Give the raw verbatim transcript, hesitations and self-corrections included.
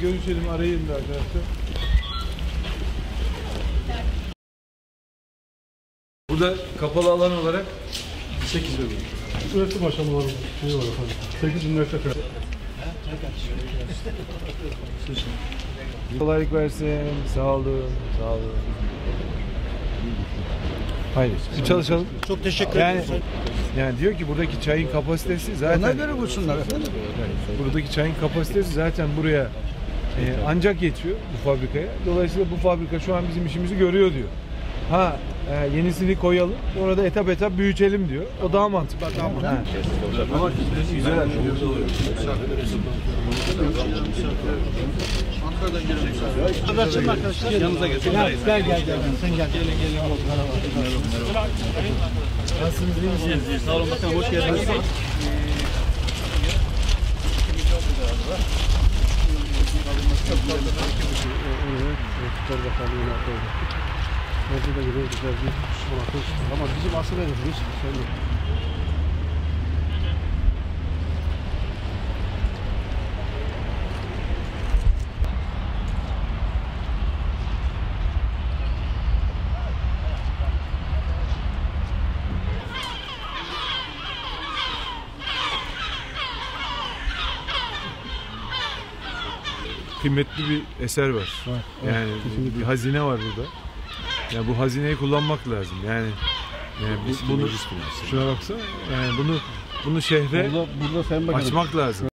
görüşelim, arayın da arkadaşlar. Burada kapalı alan olarak sekiz bölüm. Üniversite aşamaları var. Şey var efendim. sekiz üniversite kadar. Kolaylık versin. Sağ olun. Sağ olun. Hayır. Bir çalışalım. Çok teşekkür yani, ederim. Yani diyor ki buradaki çayın kapasitesi zaten... Ona göre bulsunlar efendim. Yani buradaki çayın kapasitesi zaten buraya e, ancak yetiyor bu fabrikaya. Dolayısıyla bu fabrika şu an bizim işimizi görüyor diyor. Ha e, yenisini koyalım, sonra da etap etap büyütelim diyor. O daha mantıklı. Daha mantıklı. Ama güzel açılıyor. Ankara'dan geliyorum. Arkadaşlar arkadaşlar yanınıza gel. Gel gel gel gel. Sen gel. Gelin gelin. Merhaba. Nasılsınız? İyi misiniz? Sağ olun bakalım. Hoş geldiniz. Orada da güzel güzel bir monatör. Ama bizim asıl hedefimiz söyle. Kıymetli bir eser var. Evet, yani evet, bir hazine var burada. Yani bu hazineyi kullanmak lazım. Yani, yani bu, bunu şuna baksana. Yani bunu bunu şehre burada, burada sen açmak lazım.